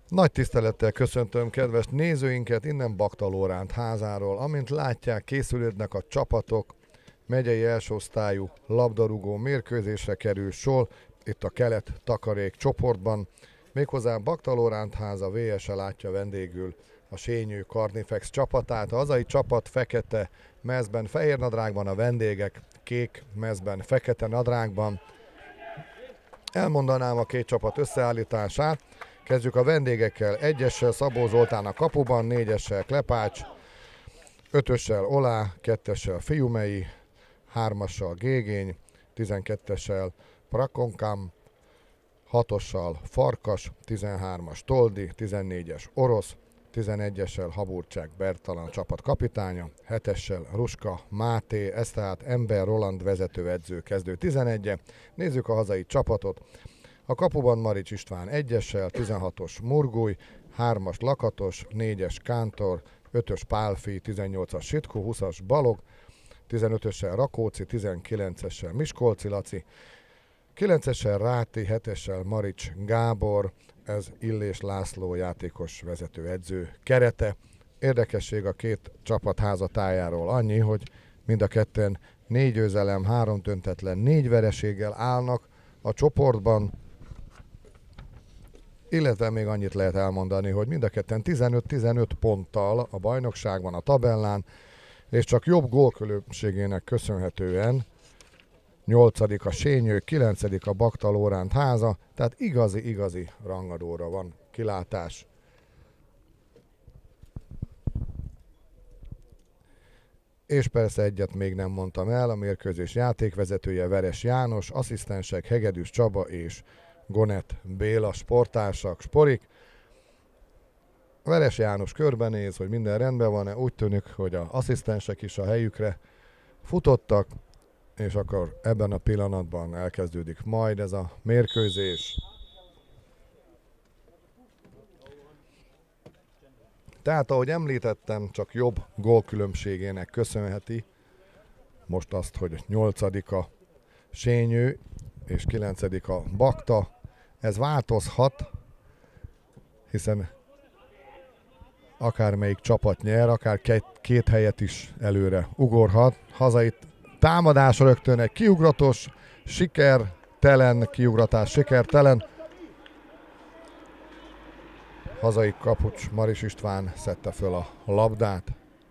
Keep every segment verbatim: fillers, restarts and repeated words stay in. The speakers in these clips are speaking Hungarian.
Nagy tisztelettel köszöntöm kedves nézőinket innen Bakta Lóránt házáról. Amint látják, készülődnek a csapatok, megyei elsőosztályú labdarúgó mérkőzésre kerül sor, itt a kelet takarék csoportban. Méghozzá Bakta Lóránt háza vé es-e látja vendégül a Sényő Carnifex csapatát. A hazai csapat fekete mezben, fehér nadrágban, a vendégek kék mezben, fekete nadrágban. Elmondanám a két csapat összeállítását. Kezdjük a vendégekkel, egyessel Szabó Zoltán a kapuban, négyessel Klepács, ötössel Olá, kettessel Fiumei, hármassal Gégény, tizenkettessel Prakonkám, hatossal Farkas, tizenhármas Toldi, tizennégyes Orosz, tizenegyessel Haburcsák Bertalan csapat kapitánya, hetessel Ruska Máté, ez tehát Ember Roland vezetőedző kezdő tizenegye. Nézzük a hazai csapatot. A kapuban Marics István egyessel, tizenhatos Murguly, hármas Lakatos, négyes Kántor, ötös Pálfi, tizennyolcas Sitku, huszas Balog, tizenötössel Rakóczi, tizenkilencessel Miskolci Laci, kilencessel Ráti, hetessel Marics Gábor, ez Illés László játékos vezetőedző kerete. Érdekesség a két csapat házatájáról annyi, hogy mind a ketten négy győzelem, három döntetlen, négy vereséggel állnak a csoportban, illetve még annyit lehet elmondani, hogy mind a ketten tizenöt-tizenöt ponttal a bajnokságban, a tabellán, és csak jobb gólkülönbségének köszönhetően nyolcadik a Sényő, kilencedik a Bakta Lóránt háza, tehát igazi-igazi rangadóra van kilátás. És persze egyet még nem mondtam el, a mérkőzés játékvezetője Veres János, asszisztensek Hegedűs Csaba és Gonet Béla, sporttársak, sporik. Veres János körbenéz, hogy minden rendben van-e, úgy tűnik, hogy az asszisztensek is a helyükre futottak, és akkor ebben a pillanatban elkezdődik majd ez a mérkőzés. Tehát, ahogy említettem, csak jobb gólkülönbségének köszönheti most azt, hogy nyolcadik a Sényő és kilencedik a Bakta. Ez változhat, hiszen akármelyik csapat nyer, akár két, két helyet is előre ugorhat. Hazai támadás rögtön egy kiugratos, sikertelen, kiugratás sikertelen. Hazai kapucs Maris István szedte föl a labdát.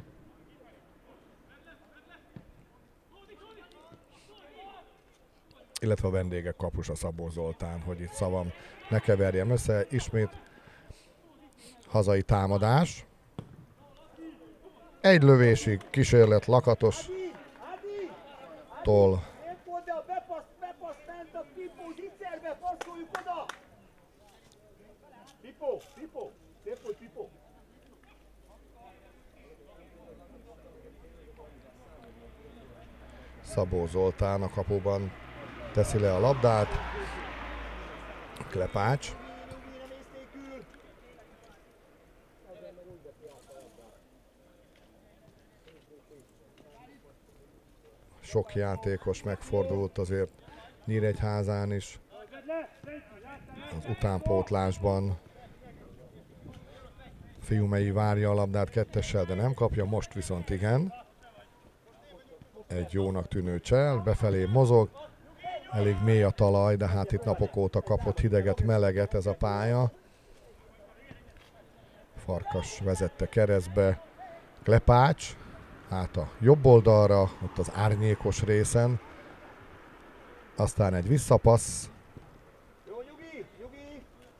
Illetve a vendégek kapusa Szabó Zoltán, hogy itt szavam ne keverjem össze. Ismét hazai támadás. Egy lövésig kísérlet Lakatos tól. Szabó Zoltán a kapuban teszi le a labdát. Klepács. Sok játékos megfordult azért Nyíregyházán is az utánpótlásban. Fiumei várja a labdát kettessel, de nem kapja, most viszont igen. Egy jónak tűnő csel, befelé mozog, elég mély a talaj, de hát itt napok óta kapott hideget, meleget ez a pálya. Farkas vezette keresztbe, Klepács, hát a jobb oldalra, ott az árnyékos részen, aztán egy visszapassz. Jó, nyugi, nyugi.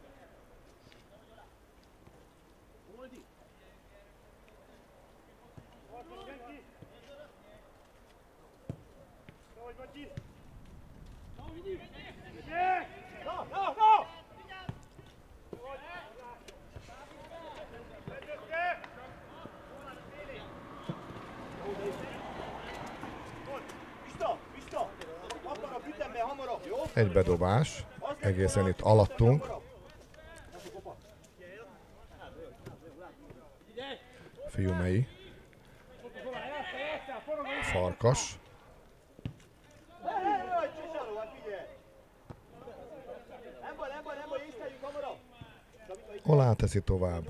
Egy bedobás, egészen itt alattunk. Fiumei. Farkas. Olá teszi tovább.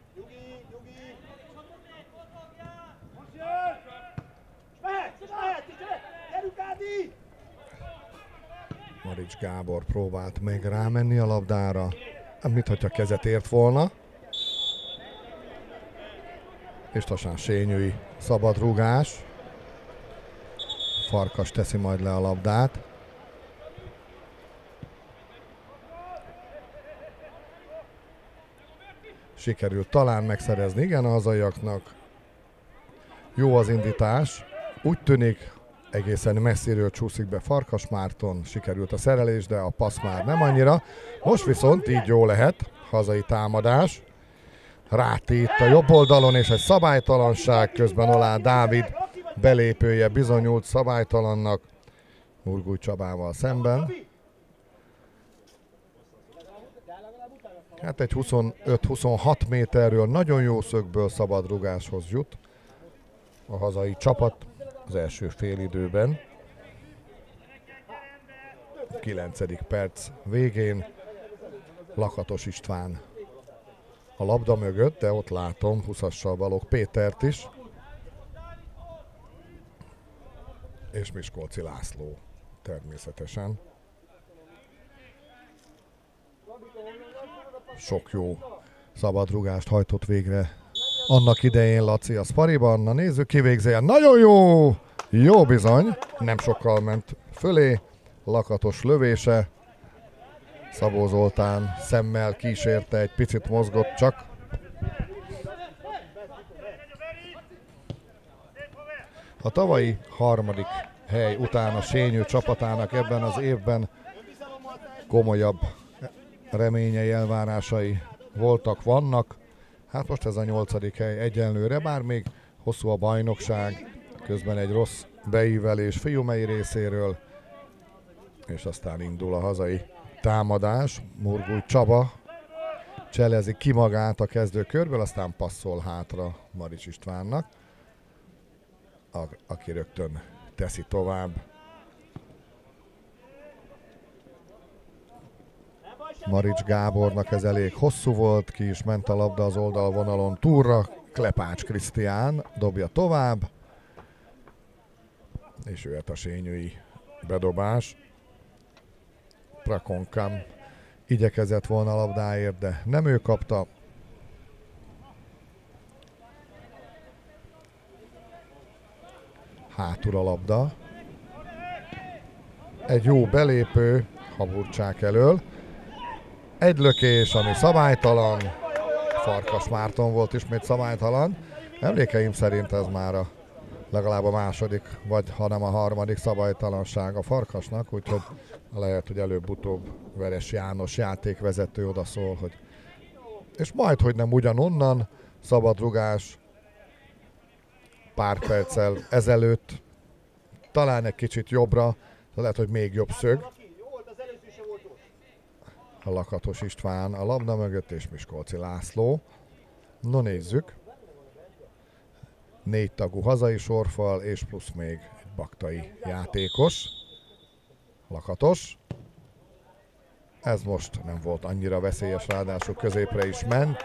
Marics Gábor próbált meg rámenni a labdára, mintha kezet ért volna. És Tasán Sényői szabad rúgás. Farkas teszi majd le a labdát. Sikerült talán megszerezni, igen, a hazaiaknak. Jó az indítás. Úgy tűnik, egészen messziről csúszik be Farkas Márton. Sikerült a szerelés, de a passz már nem annyira. Most viszont így jó lehet. Hazai támadás. Ráti itt a jobb oldalon, és egy szabálytalanság, közben Olá Dávid belépője bizonyult szabálytalannak Murgúj Csabával szemben. Hát egy huszonöt-huszonhat méterről nagyon jó szögből szabadrugáshoz jut a hazai csapat az első félidőben. kilencedik perc végén Lakatos István a labda mögött, de ott látom húszassal Balogh Pétert is. És Miskolci László természetesen. Sok jó szabadrugást hajtott végre annak idején Laci a Spariban. Na nézzük, kivégzél. Nagyon jó! Jó bizony. Nem sokkal ment fölé. Lakatos lövése. Szabó Zoltán szemmel kísérte, egy picit mozgott csak. A tavalyi harmadik hely után a Sényő csapatának ebben az évben komolyabb reményei, elvárásai voltak, vannak. Hát most ez a nyolcadik hely egyenlőre, bár még hosszú a bajnokság, közben egy rossz beívelés Fiumei részéről, és aztán indul a hazai támadás. Murgúj Csaba cselezi ki magát a kezdőkörből, aztán passzol hátra Marics Istvánnak, a, aki rögtön teszi tovább. Marics Gábornak ez elég hosszú volt, ki is ment a labda az oldalvonalon túlra. Klepács Krisztián dobja tovább, és jöhet a sényői bedobás. Prakonkam igyekezett volna a labdáért, de nem ő kapta. Hátul a labda. Egy jó belépő Haburcsák elől. Egy lökés, ami szabálytalan. Farkas Márton volt ismét szabálytalan. Emlékeim szerint ez már a legalább a második, vagy hanem a harmadik szabálytalanság a Farkasnak, úgyhogy lehet, hogy előbb-utóbb Veres János játékvezető odaszól, hogy és majd, hogy nem ugyanonnan, szabadrugás pár perccel ezelőtt, talán egy kicsit jobbra, de lehet, hogy még jobb szög. A Lakatos István a labda mögött, és Miskolci László. No nézzük. Négy tagú hazai sorfal, és plusz még egy baktai játékos. Lakatos. Ez most nem volt annyira veszélyes, ráadásul középre is ment.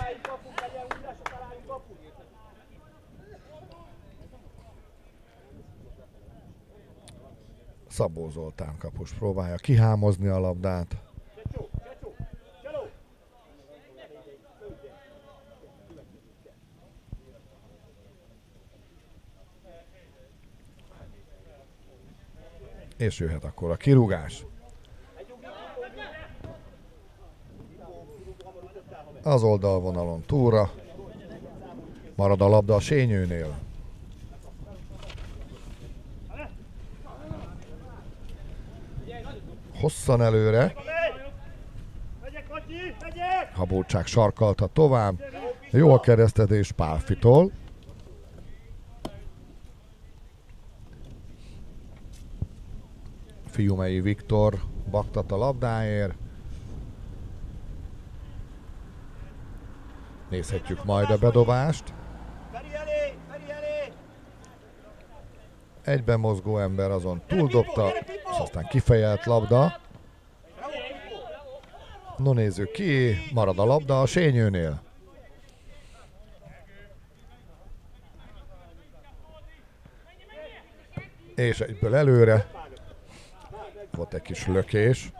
Szabó Zoltán kapus próbálja kihámozni a labdát. És jöhet akkor a kirúgás. Az oldalvonalon túlra. Marad a labda a sényőnél. Hosszan előre. Haburcsák sarkalta tovább. Jó a keresztezés Pálfitól. Fiumei Viktor baktat a labdáért. Nézhetjük majd a bedobást. Egyben mozgó ember azon túldobta, és aztán kifejelt labda. No nézzük ki, marad a labda a Sényőnél. És egyből előre. Volt egy kis lökés.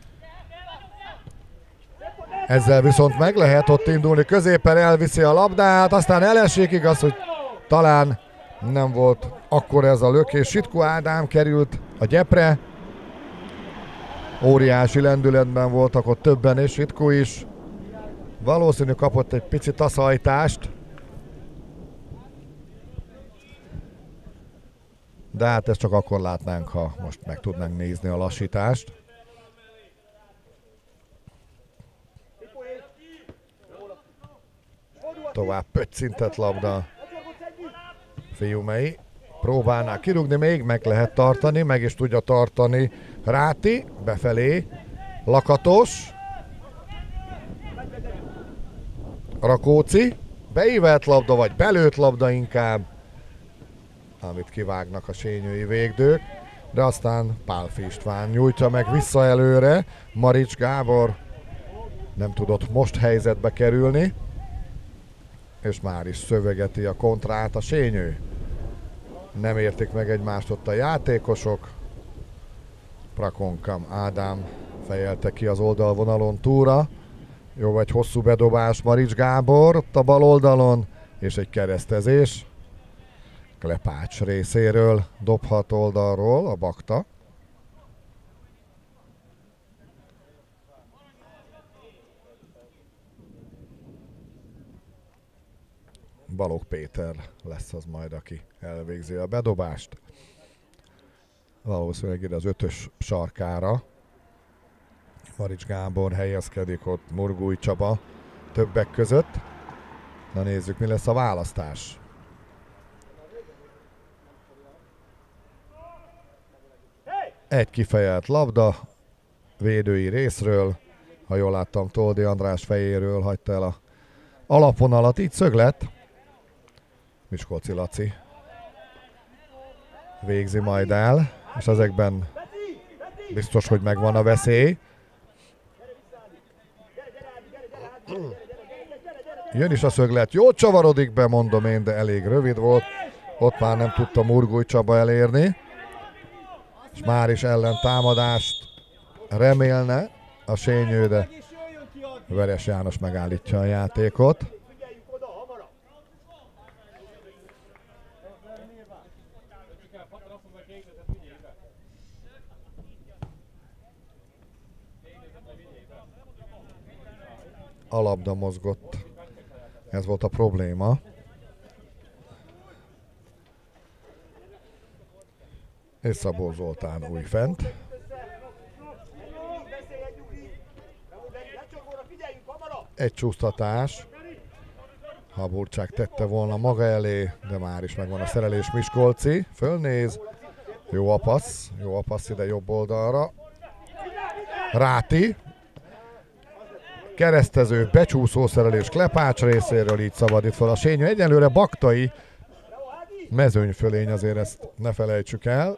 Ezzel viszont meg lehet ott indulni, középen elviszi a labdát, aztán elesik, igaz, hogy talán nem volt akkor ez a lökés. Sitku Ádám került a gyepre. Óriási lendületben voltak ott többen, és Sitku is. Valószínű kapott egy pici taszajtást. De hát ezt csak akkor látnánk, ha most meg tudnánk nézni a lassítást. Tovább pöccintett labda. Fiumei próbálná kirúgni, még meg lehet tartani, meg is tudja tartani Ráti, befelé, Lakatos, Rakóczi, beívelt labda, vagy belőtt labda inkább, amit kivágnak a sényői végdők, de aztán Pálfi István nyújtja meg vissza előre, Marics Gábor nem tudott most helyzetbe kerülni, és már is szövegeti a kontrát a Sényő. Nem értik meg egymást ott a játékosok. Prakonkam Ádám fejelte ki az oldalvonalon túra. Jó vagy hosszú bedobás Marics Gábor ott a bal oldalon, és egy keresztezés. Klepács részéről dobhat oldalról a Bakta. Balogh Péter lesz az majd, aki elvégzi a bedobást. Valószínűleg ide az ötös sarkára. Marics Gábor helyezkedik ott, Murgúj Csaba többek között. Na nézzük, mi lesz a választás. Egy kifejelt labda védői részről. Ha jól láttam, Toldi András fejéről hagyta el a alapvonalat, így szöglet. Miskolci Laci végzi majd el, és ezekben biztos, hogy megvan a veszély. Jön is a szöglet, jó csavarodik be, mondom én, de elég rövid volt. Ott már nem tudta Murgúj Csaba elérni. És már is ellentámadást remélne a Sényő, de Veres János megállítja a játékot. A labda mozgott. Ez volt a probléma. És Szabó Zoltán újfent. Egy csúsztatás. Haburcsák tette volna maga elé, de már is megvan a szerelés. Miskolci fölnéz. Jó a passz. Jó a passz ide jobb oldalra. Ráti. Keresztező, becsúszó szerelés Klepács részéről, így szabadít fel a Sényő. Egyelőre Baktai mezőnyfölény, azért ezt ne felejtsük el.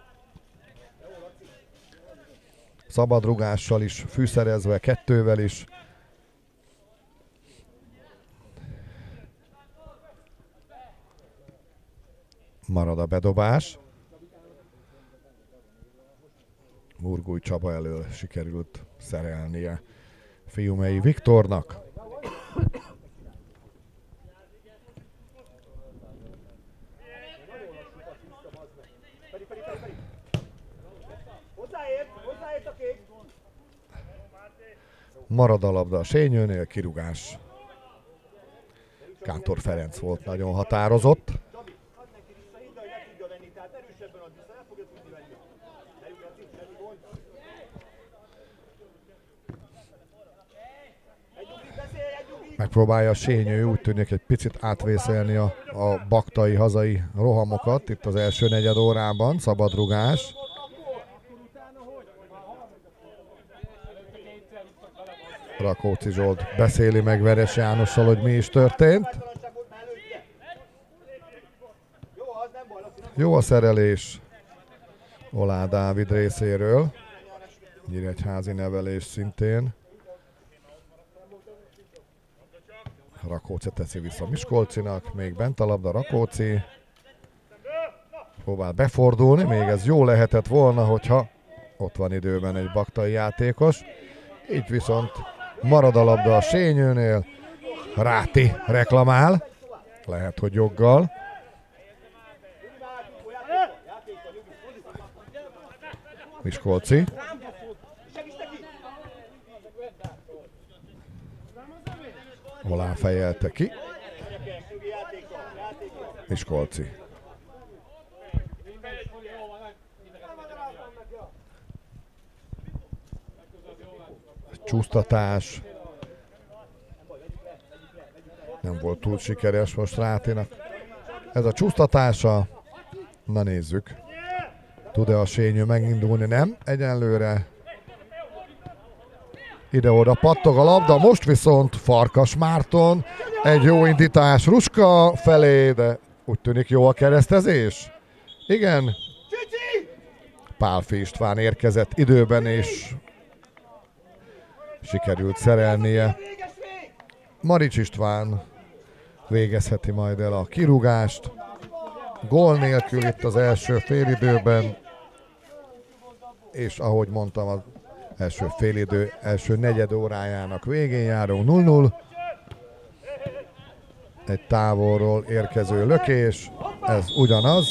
Szabadrugással is fűszerezve, kettővel is. Marad a bedobás. Murgúj Csaba elől sikerült szerelnie Fiumei Viktornak. Marad a labda a Sényőnél, kirúgás. Kántor Ferenc volt nagyon határozott. Megpróbálja a Sényő, úgy tűnik, egy picit átvészelni a, a baktai hazai rohamokat itt az első negyed órában. Szabadrugás. Rakóczi Zsolt beszéli meg Veres Jánossal, hogy mi is történt. Jó a szerelés Olá Dávid részéről. Nyíregyházi nevelés szintén. Rakóczi teszi vissza Miskolcinak, még bent a labda Rakóczi. Próbál befordulni, még ez jó lehetett volna, hogyha ott van időben egy baktai játékos. Így viszont marad a labda a Sényőnél. Ráti reklamál, lehet, hogy joggal. Miskolci. Olá fejelte ki. Miskolci. Csúsztatás. Nem volt túl sikeres most Rátinak. Ez a csúsztatása. Na nézzük. Tud-e a Sényő megindulni? Nem. Egyenlőre. Ide-oda pattog a labda. Most viszont Farkas Márton. Egy jó indítás Ruska felé, de úgy tűnik jó a keresztezés. Igen. Pálfi István érkezett időben, és sikerült szerelnie. Marics István végezheti majd el a kirúgást. Gól nélkül itt az első félidőben, és ahogy mondtam, az első félidő, első negyed órájának végén járunk nulla nulla. Egy távolról érkező lökés, ez ugyanaz.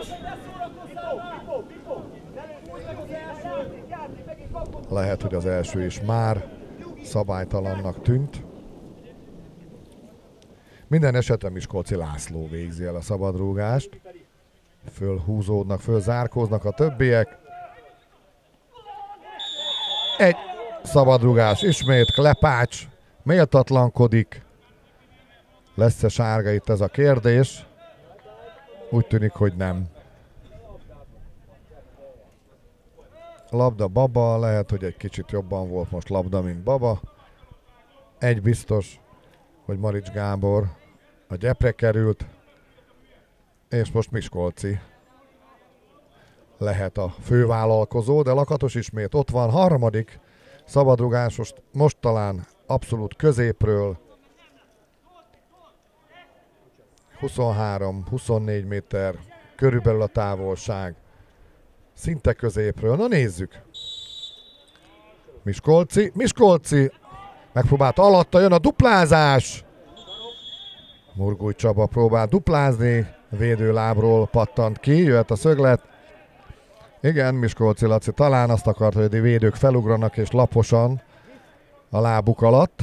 Lehet, hogy az első is már szabálytalannak tűnt. Minden esetre Miskolci László végzi el a szabadrúgást. Fölhúzódnak, fölzárkóznak a többiek. Egy szabadrúgás ismét, Klepács méltatlankodik. Lesz-e sárga itt, ez a kérdés? Úgy tűnik, hogy nem. Labda Baba, lehet, hogy egy kicsit jobban volt most labda, mint Baba. Egy biztos, hogy Marics Gábor a gyepre került, és most Miskolci lehet a fővállalkozó, de Lakatos ismét ott van, harmadik szabadrugás, most, most talán abszolút középről, huszonhárom-huszonnégy méter körülbelül a távolság, szinte középről. Na nézzük! Miskolci, Miskolci megpróbált alatta, jön a duplázás! Murgúj Csaba próbál duplázni, védőlábról pattant ki, jöhet a szöglet. Igen, Miskolci Laci talán azt akart, hogy a védők felugranak és laposan a lábuk alatt.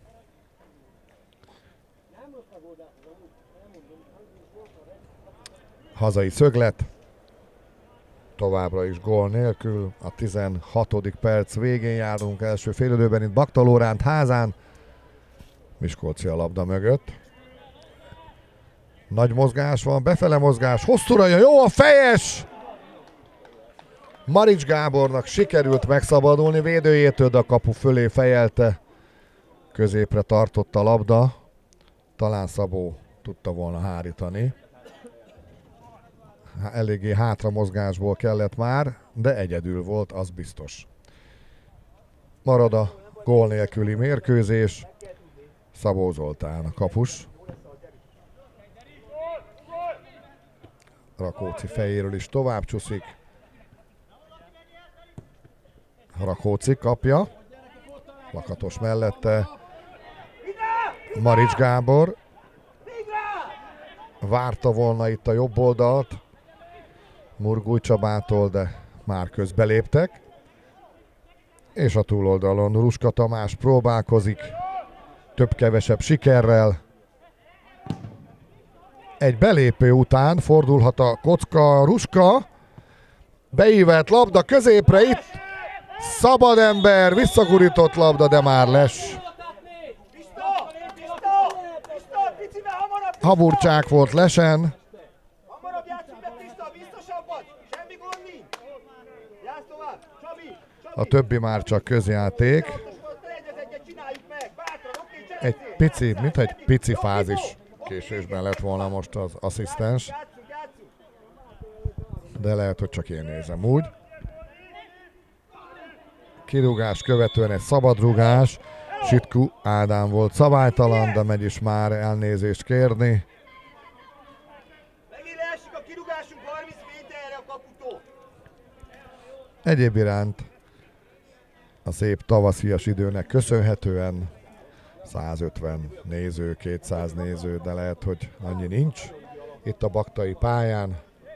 Hazai szöglet. Továbbra is gól nélkül. A tizenhatodik perc végén járunk, első félidőben itt Bakta Lóránt házán. Miskolci a labda mögött. Nagy mozgás van, befele mozgás, hosszúra jön, jó a fejes! Marics Gábornak sikerült megszabadulni védőjétől, de a kapu fölé fejelte. Középre tartott a labda. Talán Szabó tudta volna hárítani. Eléggé hátra mozgásból kellett már, de egyedül volt, az biztos. Marad a gól nélküli mérkőzés. Szabó Zoltán a kapus. Rakóczi fejéről is tovább csúszik. Rakóczi kapja. Lakatos mellette. Marics Gábor. Várta volna itt a jobb oldalt Murgúj Csabától, de már közbeléptek. És a túloldalon Ruska Tamás próbálkozik. Több-kevesebb sikerrel. Egy belépő után fordulhat a kocka, Ruska. Beívett labda középre, itt szabad ember, visszagurított labda, de már les. Haburcsák volt lesen. A többi már csak közjáték. Egy pici, mint egy pici fázis késésben lett volna most az asszisztens. De lehet, hogy csak én nézem úgy. Kirúgás követően egy szabadrugás. Sitku Ádám volt szabálytalan, de megy is már elnézést kérni. Megint leesik a kirúgásunk harminc méterre a kaputól. Egyéb iránt a szép tavaszias időnek köszönhetően százötven néző, kétszáz néző, de lehet, hogy annyi nincs itt a baktai pályán.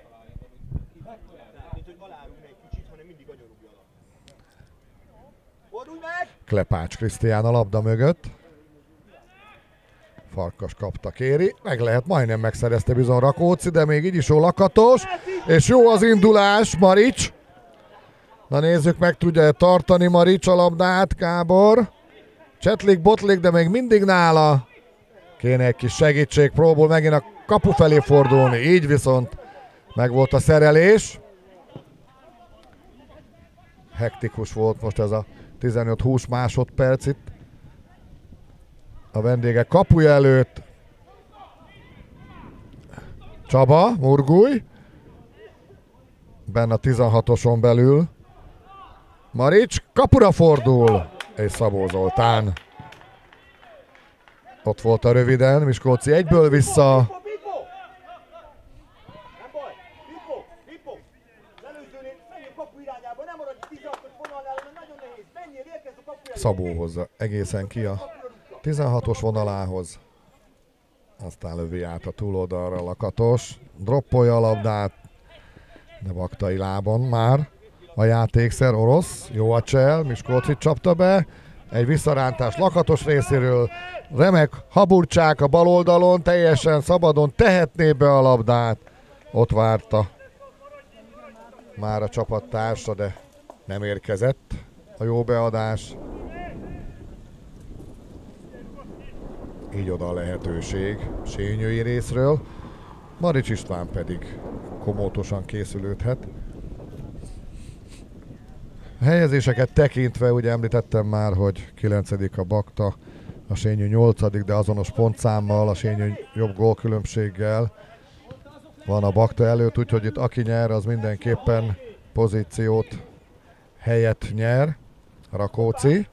Mint hogy alárúgna egy kicsit, hanem mindig agyarúgja alap. Fordulj meg! Klepács Krisztián a labda mögött. Farkas kapta, kéri. Meg lehet, majdnem megszerezte bizony Rakóczi, de még így is jó Lakatos. És jó az indulás, Marics. Na nézzük, meg tudja tartani Marics a labdát, Gábor. Csetlik, botlik, de még mindig nála. Kéne egy kis segítség, próbál megint a kapu felé fordulni. Így viszont meg volt a szerelés. Hektikus volt most ez a tizenöt-húsz másodperc itt a vendégek kapuja előtt. Csaba, Murgúj. Benne a tizenhatoson belül. Marics kapura fordul, és Szabó Zoltán. Ott volt a röviden, Miskolci egyből vissza. Nem baj, Pippo, Pippo! Az előzőnél menjél kapu irányába, nem maradj tizenhatos vonalnál, mert nagyon nehéz. Menjél, érkezz a kapu elé. Szabó hozza egészen ki a tizenhatos vonalához. Aztán lövi át a túloldalra Lakatos. Droppolja a labdát, de baktai lábon már. A játékszer orosz, jó a csel, Miskolcit csapta be. Egy visszarántás Lakatos részéről. Remek Haburcsák a bal oldalon, teljesen szabadon tehetné be a labdát. Ott várta már a csapattársa, de nem érkezett a jó beadás. Így oda a lehetőség Sényői részről. Marics István pedig komótosan készülődhet. A helyezéseket tekintve, ugye említettem már, hogy kilencedik a Bakta, a Sényő nyolcadik, de azonos pontszámmal, a Sényő jobb gólkülönbséggel van a Bakta előtt, úgyhogy itt aki nyer, az mindenképpen pozíciót, helyet nyer. Rakóczi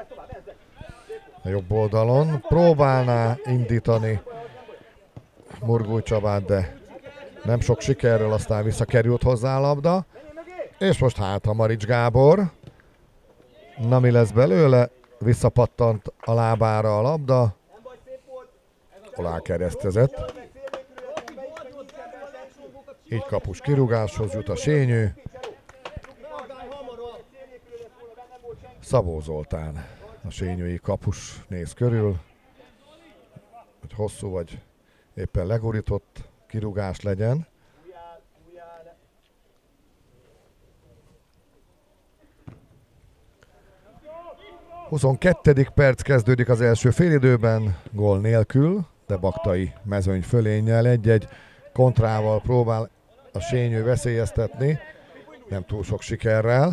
a jobb oldalon próbálná indítani Murgúj Csabát, de nem sok sikerrel, aztán visszakerült hozzá a labda. És most hát a Marics Gábor. Na mi lesz belőle? Visszapattant a lábára a labda. Alá keresztezett. Így kapus kirúgáshoz jut a Sényő. Szabó Zoltán, a sényői kapus néz körül, hogy hosszú vagy éppen legurított kirúgás legyen. huszonkettedik perc kezdődik az első félidőben, gól nélkül, de baktai mezőny fölénnyel egy-egy kontrával próbál a Sényő veszélyeztetni, nem túl sok sikerrel.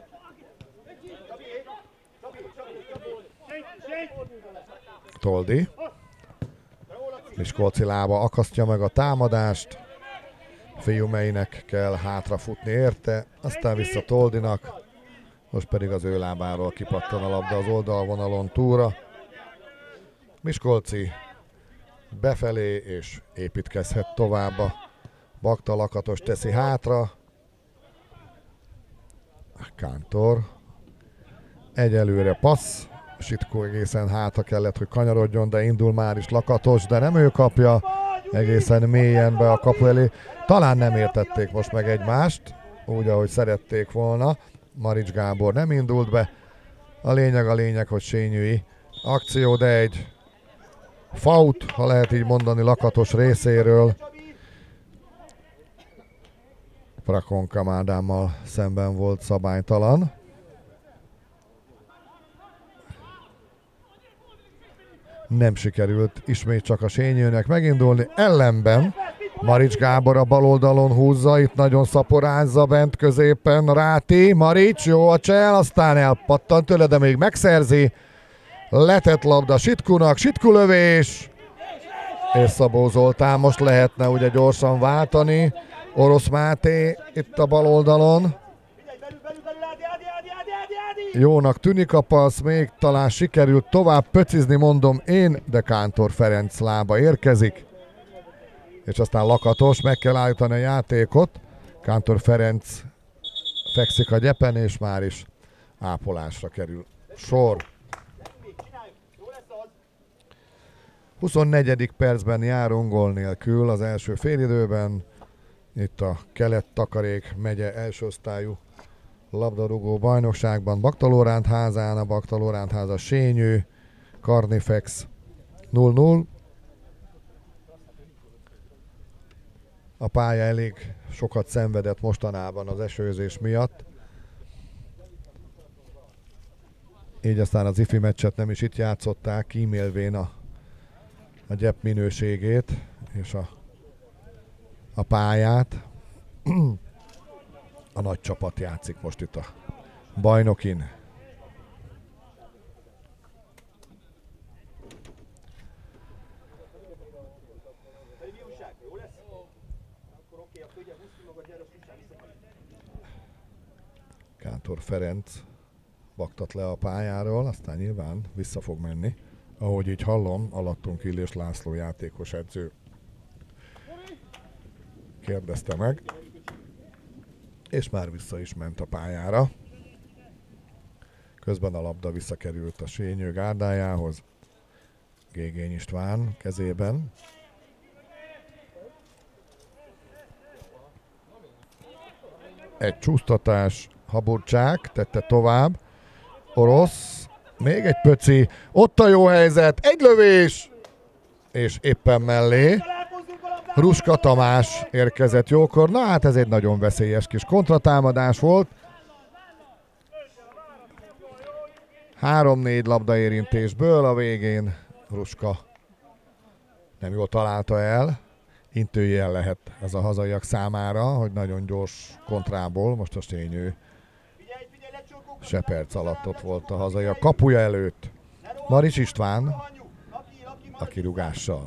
Toldi. Miskolci lába akasztja meg a támadást. Fiumeinek kell hátrafutni érte, aztán vissza Toldinak. Most pedig az ő lábáról kipattan a labda az oldalvonalon túra. Miskolci befelé és építkezhet tovább. A Bakta Lakatos teszi hátra. Kántor. Egyelőre passz. Sitku egészen hátra kellett, hogy kanyarodjon, de indul már is Lakatos, de nem ő kapja. Egészen mélyen be a kapu elé. Talán nem értették most meg egymást, úgy, ahogy szerették volna. Marics Gábor nem indult be. A lényeg a lényeg, hogy sényői akció, de egy fault, ha lehet így mondani, Lakatos részéről. Prakonka Ádámmal szemben volt szabálytalan. Nem sikerült ismét csak a sényőnek megindulni. Ellenben Marics Gábor a bal oldalon húzza, itt nagyon szaporázza bent középen Ráti. Marics, jó a csel, aztán elpattant tőle, de még megszerzi. Letett labda Sitkunak, Sitku lövés. És Szabó Zoltán most lehetne ugye gyorsan váltani. Orosz Máté itt a bal oldalon. Jónak tűnik a passz, még talán sikerült tovább pöcizni, mondom én, de Kántor Ferenc lába érkezik. És aztán lakatos, meg kell állítani a játékot. Kántor Ferenc fekszik a gyepen, és már is ápolásra kerül sor. huszonnegyedik percben járunk gól nélkül az első félidőben. Itt a Kelet-Takarék megye első osztályú labdarúgó bajnokságban. Bakta Lóránt házán, a Bakta Lóránt háza Sényő, Carnifex null null. A pálya elég sokat szenvedett mostanában az esőzés miatt. Így aztán az ifi meccset nem is itt játszották, kímélvén a, a gyep minőségét és a, a pályát. A nagy csapat játszik most itt a bajnokin. Kántor Ferenc baktat le a pályáról, aztán nyilván vissza fog menni. Ahogy így hallom, alattunk Illés László játékos edző kérdezte meg, és már vissza is ment a pályára. Közben a labda visszakerült a Sényő gárdájához. Gégény István kezében. Egy csúsztatás, Haburcsák tette tovább. Orosz, még egy pöci, ott a jó helyzet, egy lövés, és éppen mellé Ruska Tamás érkezett jókor. Na hát ez egy nagyon veszélyes kis kontratámadás volt. három-négy labdaérintésből a végén Ruska nem jól találta el. Intőjel lehet ez a hazaiak számára, hogy nagyon gyors kontrából, most a Sényő se perc alatt ott volt a hazaiak kapuja előtt. Maris István a kirúgással.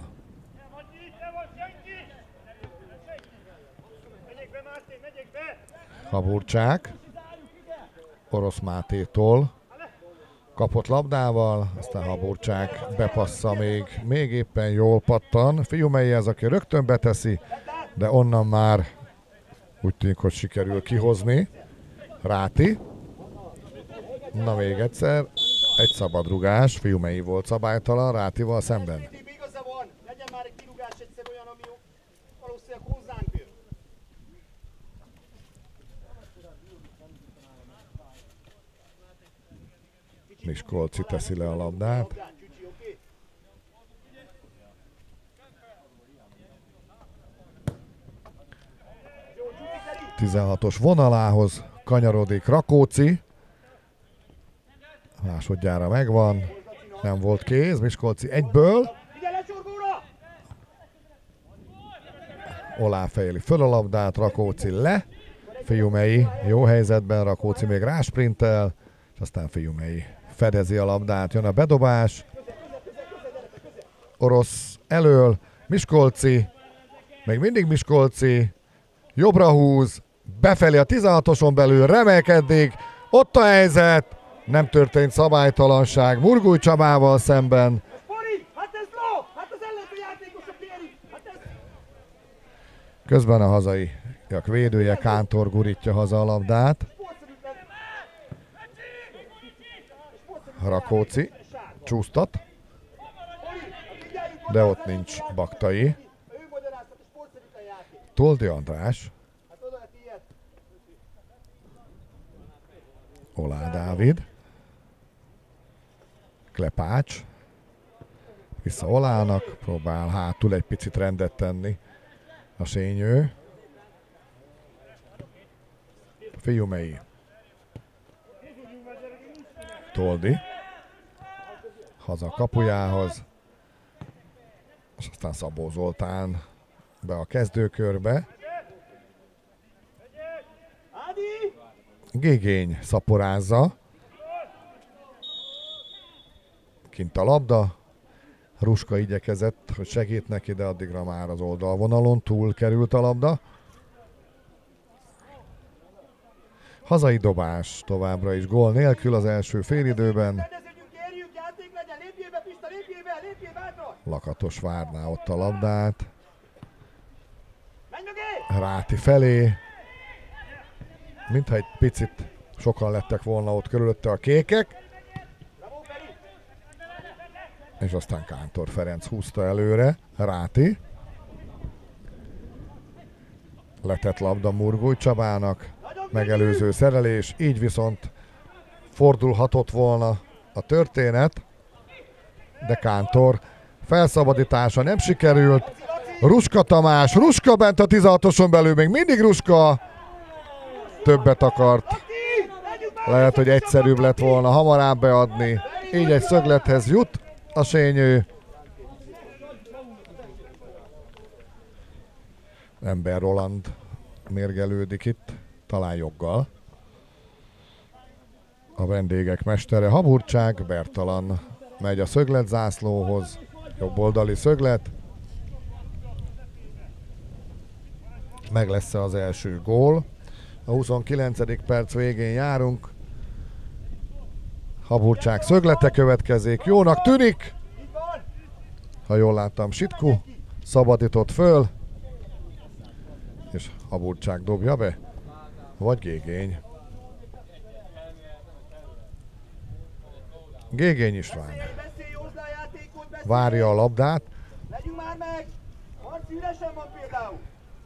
Haburcsák Orosz Mátétól kapott labdával, aztán Haburcsák bepassza, még, még éppen jól pattan. Fiumei az, aki rögtön beteszi, de onnan már úgy tűnik, hogy sikerül kihozni. Ráti. Na még egyszer, egy szabad rugás, Fiumei volt szabálytalan, Rátival szemben. Miskolci teszi le a labdát. tizenhatos vonalához kanyarodik Rakóczi. Másodjára megvan. Nem volt kéz, Miskolci egyből. Olá fejeli föl a labdát, Rakóczi le. Fiumei jó helyzetben, Rakóczi még rásprintel, és aztán Fiumei fedezi a labdát, jön a bedobás. Orosz elől, Miskolci, még mindig Miskolci, jobbra húz, befelé a tizenhatoson belül, remek eddig, ott a helyzet, nem történt szabálytalanság Murgúj Csabával szemben. Közben a hazaiak védője Kántor gurítja haza a labdát. Rakóczi csúsztat, de ott nincs Baktai. Toldi András. Olá Dávid. Klepács. Vissza Olának, próbál hátul egy picit rendet tenni a Sényő. Fiumei. Toldi. Haza kapujához. És aztán Szabó Zoltán be a kezdőkörbe. Gégény szaporázza. Kint a labda. Ruska igyekezett, hogy segít neki, de addigra már az oldalvonalon túl került a labda. Hazai dobás továbbra is gól nélkül az első félidőben. Rendeződjünk, érjünk, játék legyen, lépjél be, Pista, lépjél be, lépjél bátran! Lakatos várná ott a labdát. Menj mögé! Ráti felé. Mintha egy picit sokan lettek volna ott körülötte a kékek. Bravo, Feri! És aztán Kántor Ferenc húzta előre. Ráti. Letett labda Murgói Csabának. Megelőző szerelés. Így viszont fordulhatott volna a történet. De Kántor felszabadítása nem sikerült. Ruska Tamás. Ruska bent a tizenhatoson belül. Még mindig Ruska. Többet akart. Lehet, hogy egyszerűbb lett volna hamarabb beadni. Így egy szöglethez jut a Sényő. Ember Roland mérgelődik itt, talán joggal. A vendégek mestere Haburcsák, Bertalan megy a szöglet zászlóhoz. Jobboldali szöglet. Meg lesz az első gól. A huszonkilencedik perc végén járunk. Haburcsák szöglete következik. Jónak tűnik. Ha jól láttam, Sitku szabadított föl. És Haburcsák dobja be. Vagy Gégény. Gégény István várja a labdát. Legyünk már meg! Marci üresen van például!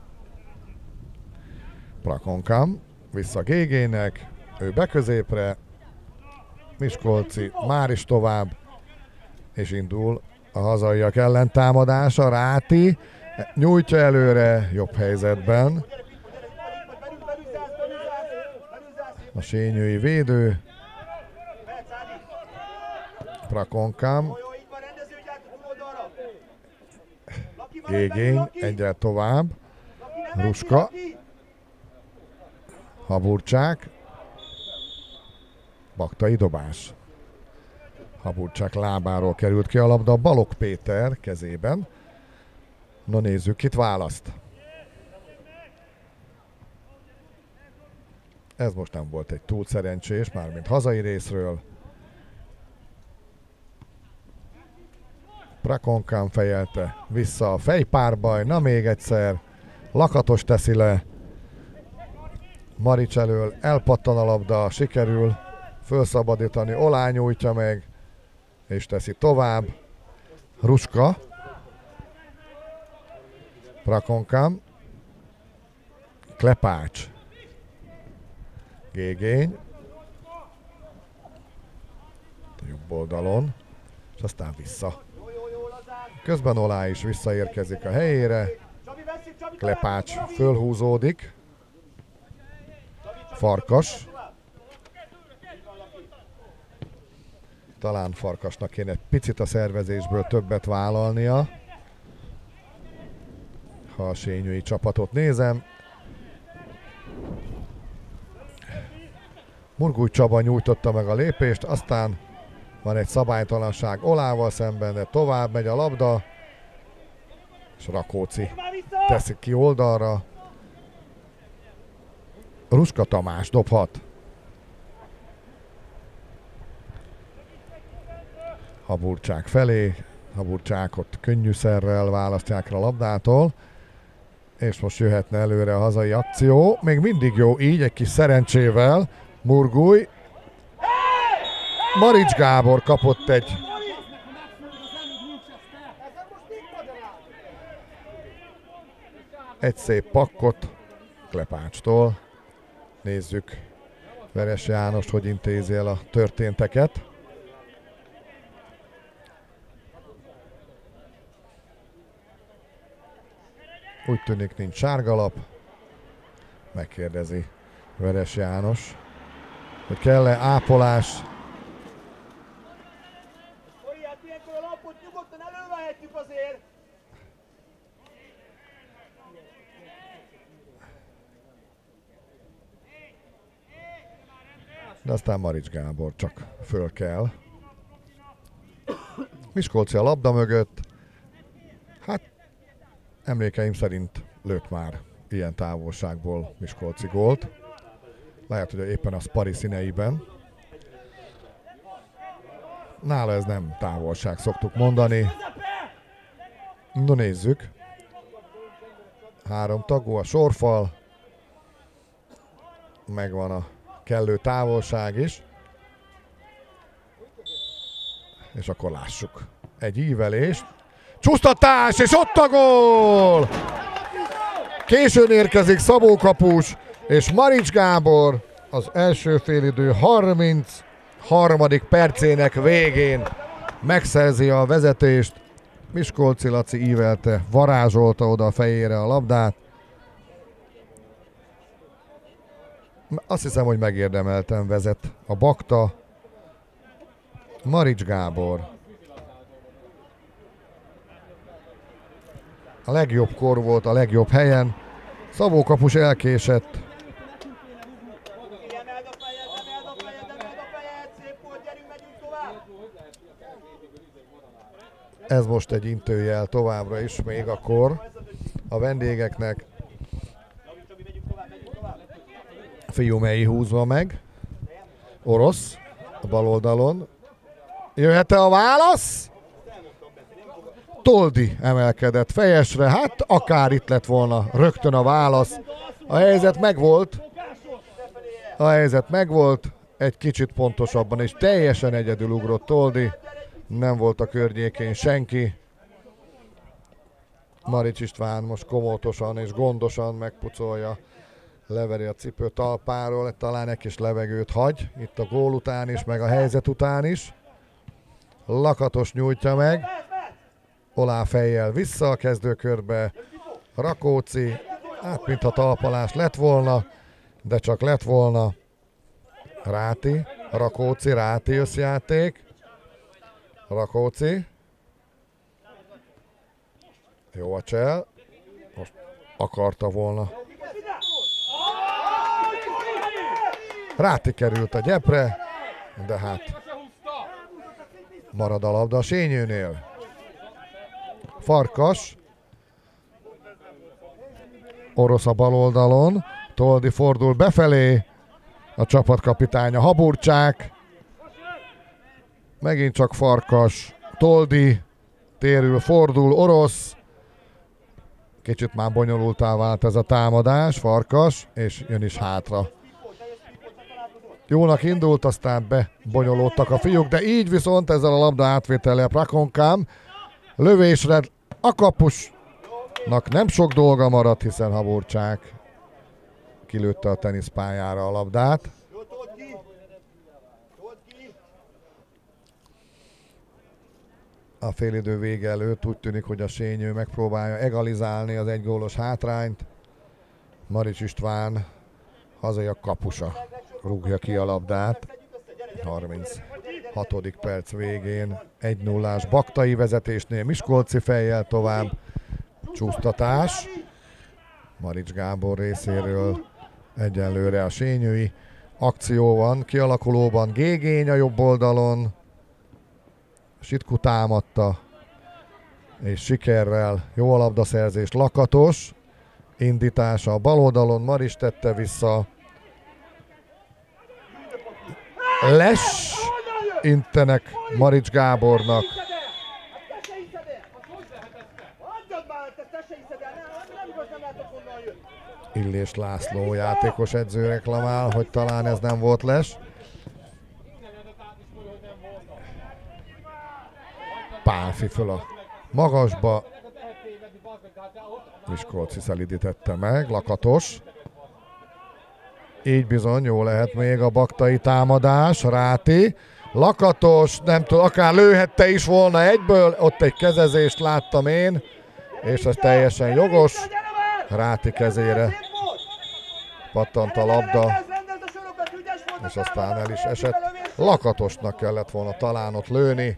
Prakonkám vissza Gégének, ő be középre, Miskolci már is tovább, és indul a hazaiak ellen támadása. Ráti nyújtja előre, jobb helyzetben a sényői védő. Prakonkám, Gégény egyre tovább, Ruska, Haburcsák, Baktai dobás. Haburcsák lábáról került ki a labda Balogh Péter kezében. Na nézzük, kit választ. Ez most nem volt egy túl szerencsés, mármint hazai részről. Prakonkám fejelte vissza a fejpárbaj, na még egyszer. Lakatos teszi le. Marics elől elpattan a labda, sikerül fölszabadítani, Olá nyújtja meg, és teszi tovább. Ruska. Prakonkám. Klepács. Gégény. A jobb oldalon. És aztán vissza. Közben Olá is visszaérkezik a helyére. Klepács fölhúzódik. Farkas. Talán Farkasnak kéne egy picit a szervezésből többet vállalnia. Ha a sényői csapatot nézem. Murgói Csaba nyújtotta meg a lépést, aztán van egy szabálytalanság Olával szemben, de tovább megy a labda. És Rakóczi teszik ki oldalra. Ruska Tamás dobhat. Haburcsák felé. Haburcsákot könnyűszerrel választják a labdától. És most jöhetne előre a hazai akció. Még mindig jó így, egy kis szerencsével. Murgói. Marics Gábor kapott egy egy szép pakkot Klepácstól. Nézzük Veres János, hogy intézi el a történteket. Úgy tűnik, nincs sárgalap. Megkérdezi Veres János, hogy kell-e ápolás. Hogy hát ilyenkor a lapot nyugodtan elővehetjük azért. De aztán Marics Gábor csak föl kell. Miskolci a labda mögött. Hát emlékeim szerint lőtt már ilyen távolságból Miskolci gólt. Lehet, hogy éppen a Spari színeiben. Nála ez nem távolság, szoktuk mondani. No nézzük. Három tagú a sorfal. Megvan a kellő távolság is. És akkor lássuk. Egy ívelés. Csúsztatás, és ott a gól! Későn érkezik Szabó kapus, és Marics Gábor az első félidő harmincharmadik percének végén megszerzi a vezetést. Miskolci Laci ívelte, varázsolta oda a fejére a labdát. Azt hiszem, hogy megérdemelten vezet a Bakta. Marics Gábor. A legjobb kor volt, a legjobb helyen. Szabó kapus elkésett. Ez most egy intőjel továbbra is, még a kor a vendégeknek. Fiumei húzva meg. Orosz a bal oldalon. Jöhet-e a válasz? Toldi emelkedett fejesre, hát akár itt lett volna rögtön a válasz. A helyzet megvolt. A helyzet megvolt. Egy kicsit pontosabban, és teljesen egyedül ugrott Toldi. Nem volt a környékén senki. Marics István most komótosan és gondosan megpucolja. Leveri a cipő talpáról, talán egy kis levegőt hagy. Itt a gól után is, meg a helyzet után is. Lakatos nyújtja meg. Olá fejjel vissza a kezdőkörbe. Rakóczi, hát mintha talpalás lett volna, de csak lett volna. Ráti, Rakóczi, Ráti összjáték. Rakóczi. Jó a csel. Most akarta volna. Ráti került a gyepre, de hát marad a labda a Sényőnél. Farkas. Orosz a bal oldalon. Toldi fordul befelé. A csapatkapitánya Haburcsák. Megint csak Farkas. Toldi. Térül, fordul. Orosz. Kicsit már bonyolultá vált ez a támadás. Farkas. És jön is hátra. Jónak indult, aztán bebonyolódtak a fiúk, de így viszont ezzel a labda átvétellel Prakonkám. Lövésre a kapusnak nem sok dolga maradt, hiszen Haburcsák kilőtte a teniszpályára a labdát. A félidő vége előtt úgy tűnik, hogy a Sényő megpróbálja egalizálni az egygólos hátrányt. Marics István hazai a kapusa rúgja ki a labdát. harminchatodik perc végén egy nullás baktai vezetésnél Miskolci fejjel tovább. Csúsztatás. Marics Gábor részéről egyenlőre a sényői akció van. Kialakulóban Gégény a jobb oldalon. Sitku támadta, és sikerrel jó a labdaszerzés. Lakatos indítása a bal oldalon, Marics tette vissza. Les intenek Marics Gábornak. Illés László játékos edző reklamál, hogy talán ez nem volt les. Pálfi föl a magasba. Miskolci szelidítette meg, Lakatos. Így bizony, jó lehet még a baktai támadás, Ráti. Lakatos, nem tudom, akár lőhette is volna egyből, ott egy kezezést láttam én, és ez teljesen jogos. Ráti kezére pattant a labda, és aztán el is esett. Lakatosnak kellett volna talán ott lőni.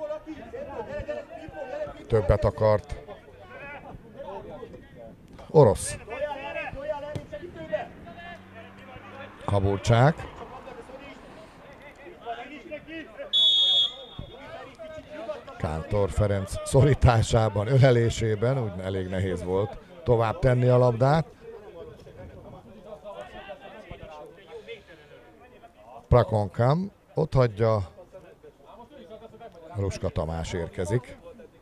Többet akart. Orosz. Haburcsák. Kántor Ferenc szorításában, ölelésében, úgy elég nehéz volt tovább tenni a labdát. Prakonkám ott hagyja. Ruska Tamás érkezik.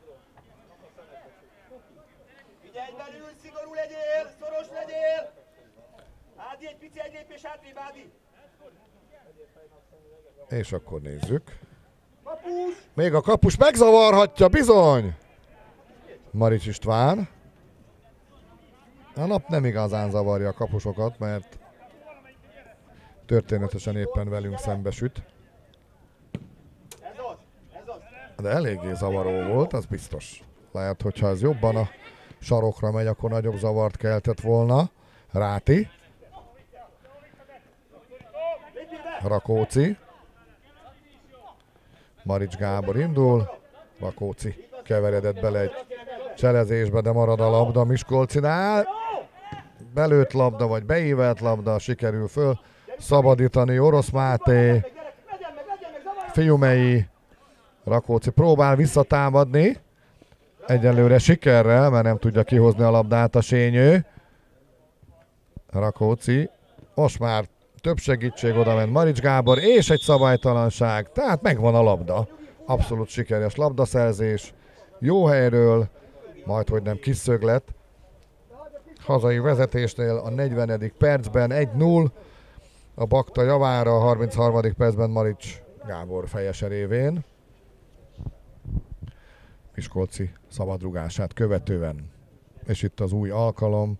Figyelj belül, szigorú legyél, szoros legyél! Ádi, egy pici egy lépés hátrébb, Ádi! És akkor nézzük. Kapus! Még a kapus megzavarhatja, bizony! Marics István. A nap nem igazán zavarja a kapusokat, mert történetesen éppen velünk szembesüt. Ez az, ez az! De eléggé zavaró volt, az biztos. Lehet, hogyha ez jobban a sarokra megy, akkor nagyobb zavart keltett volna. Ráti. Rakóczi. Marics Gábor indul. Rakóczi keveredett bele egy cselezésbe, de marad a labda Miskolcinál. Belőtt labda, vagy beívelt labda, sikerül föl szabadítani. Orosz Máté. Fiumei. Rakóczi próbál visszatámadni. Egyelőre sikerrel, mert nem tudja kihozni a labdát a Sényő. Rakóczi. Most már több segítség, oda ment Marics Gábor, és egy szabálytalanság. Tehát megvan a labda. Abszolút sikeres labdaszerzés. Jó helyről, majd hogy nem kis szöglet. Hazai vezetésnél a negyvenedik percben egy null. A Bakta javára, a harmincharmadik percben Marics Gábor fejes révén. Miskolci szabadrugását követően. És itt az új alkalom,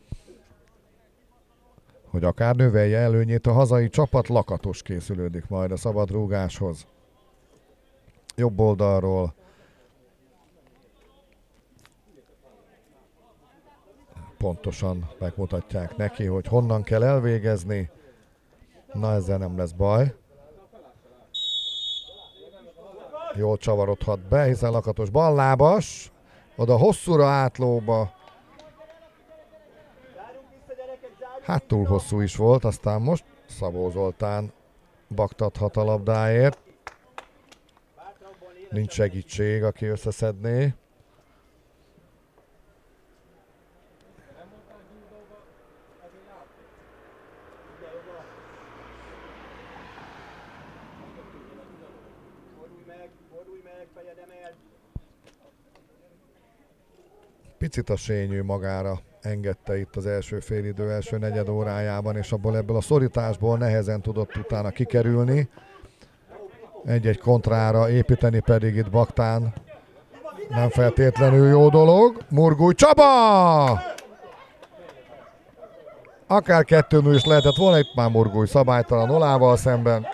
hogy akár növelje előnyét a hazai csapat. Lakatos készülődik majd a szabadrúgáshoz. Jobb oldalról pontosan megmutatják neki, hogy honnan kell elvégezni. Na, ezzel nem lesz baj. Jól csavarodhat be, hiszen Lakatos ballábas. Oda hosszúra átlóba. Hát túl hosszú is volt, aztán most Szabó Zoltán baktathat a labdáért. Nincs segítség, aki összeszedné. Picit a Sényő magára engedte itt az első félidő első negyed órájában, és abból ebből a szorításból nehezen tudott utána kikerülni. Egy-egy kontrára építeni pedig itt Baktán nem feltétlenül jó dolog. Murgúj Csaba! Akár kettő null is lehetett volna, itt már Murgúj szabálytalan Olával szemben.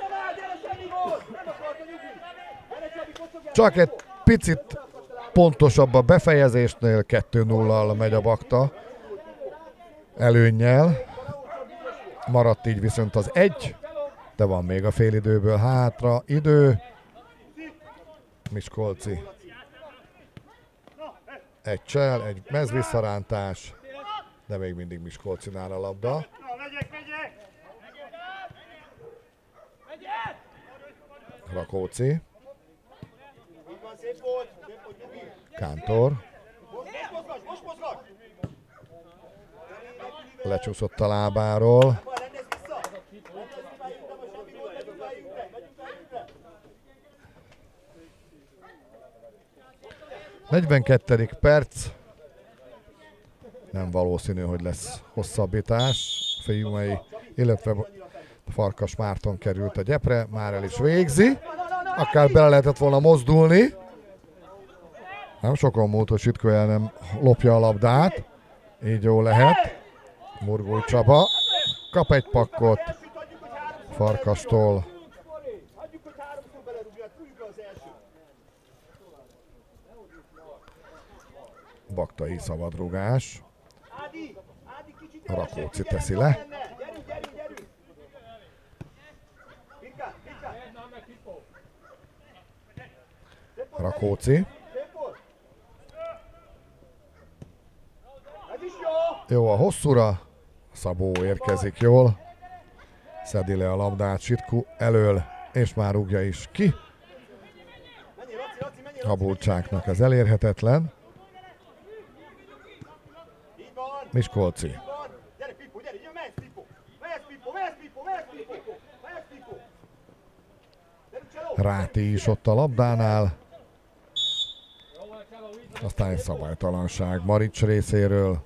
Csak egy picit pontosabb a befejezésnél, kettő nullal megy a Bakta előnnyel. Maradt így viszont az egy, de van még a félidőből hátra idő. Miskolci. Egy csel, egy mezvisszarántás, de még mindig Miskolcinál a labda. Rakóczi. Kántor. Lecsúszott a lábáról. negyvenkettedik perc. Nem valószínű, hogy lesz hosszabbítás. Fiumei, illetve Farkas Márton került a gyepre. Már el is végzi. Akár bele lehetett volna mozdulni. Nem sokon múlt, hogy Sitkó el nem lopja a labdát. Így jó lehet. Murgúj Csaba. Kap egy pakkot Farkastól. Baktai szabadrugás. Rakóczi teszi le. Rakóczi. Jó a hosszúra. Szabó érkezik jól. Szedi le a labdát Sitku elől, és már rúgja is ki. Habulcsáknak ez elérhetetlen. Miskolci. Ráti is ott a labdánál. Aztán egy szabálytalanság Marics részéről.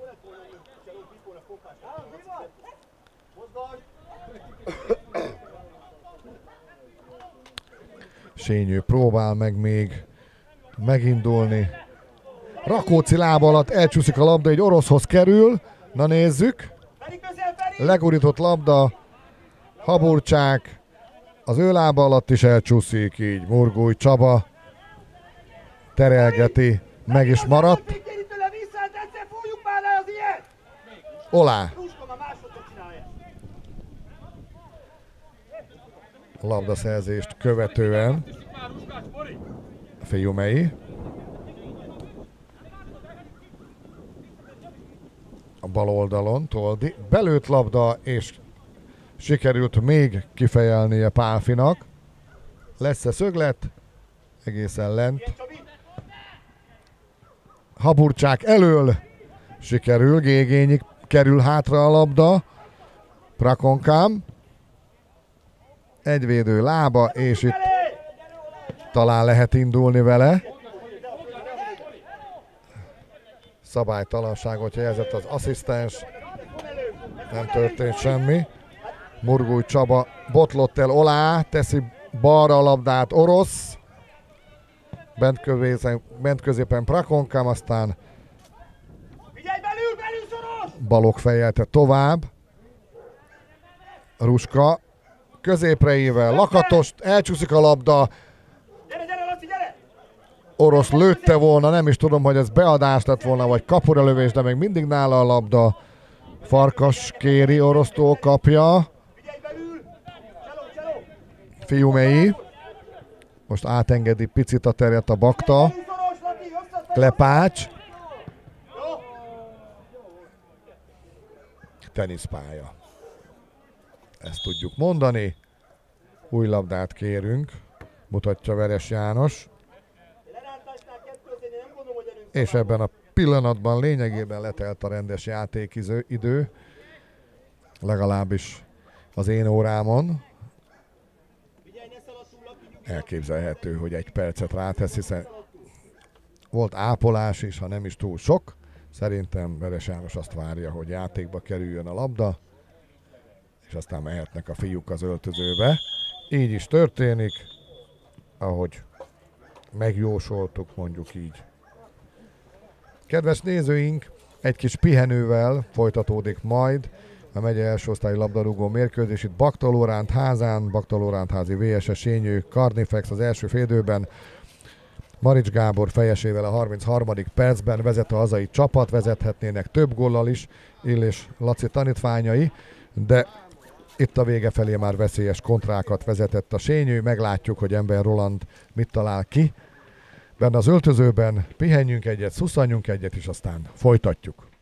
Sényő próbál meg még megindulni. Rakóczi láb alatt elcsúszik a labda, egy oroszhoz kerül. Na nézzük. Legurított labda. Haburcsák. Az ő lába alatt is elcsúszik, így Murgúj Csaba terelgeti, meg is maradt. Olá. Labdaszerzést követően Fiumei. A bal oldalon Toldi. Belőtt labda, és sikerült még kifejelnie Pálfinak. Lesz-e szöglet? Egészen lent. Haburcsák elől sikerül, Gégényig kerül hátra a labda. Prakonkám. Egy védő lába, és itt talán lehet indulni vele. Szabálytalanságot jelzett az asszisztens. Nem történt semmi. Murgúj Csaba botlott el Olá, teszi balra a labdát Orosz. Bent, középen, bent középen Prakonkám, aztán Balog fejelte tovább. Ruska középre ível, Lakatost, elcsúszik a labda. Orosz lőtte volna, nem is tudom, hogy ez beadás lett volna, vagy kapura lövés, de még mindig nála a labda. Farkas kéri, Orosztól kapja. Fiumei. Most átengedi picit a terjet a Bakta. Klepács. Teniszpálya. Ezt tudjuk mondani. Új labdát kérünk. Mutatja Veres János. És ebben a pillanatban lényegében letelt a rendes játékidő. Legalábbis az én órámon. Elképzelhető, hogy egy percet rátesz, hiszen volt ápolás is, ha nem is túl sok. Szerintem Veres János azt várja, hogy játékba kerüljön a labda, és aztán mehetnek a fiúk az öltözőbe. Így is történik, ahogy megjósoltuk, mondjuk így. Kedves nézőink, egy kis pihenővel folytatódik majd a megye első osztályi labdarúgó mérkőzés. Itt Bakta Lóránt házán, Bakta Lóránt házi vé es es Sényő Carnifex az első félidőben. Marics Gábor fejesével a harmincharmadik percben vezet a hazai csapat, vezethetnének több góllal is, Illés Laci tanítványai, de itt a vége felé már veszélyes kontrákat vezetett a Sényő, meglátjuk, hogy Ember Roland mit talál ki. Benne az öltözőben pihenjünk egyet, szusszanjunk egyet, és aztán folytatjuk.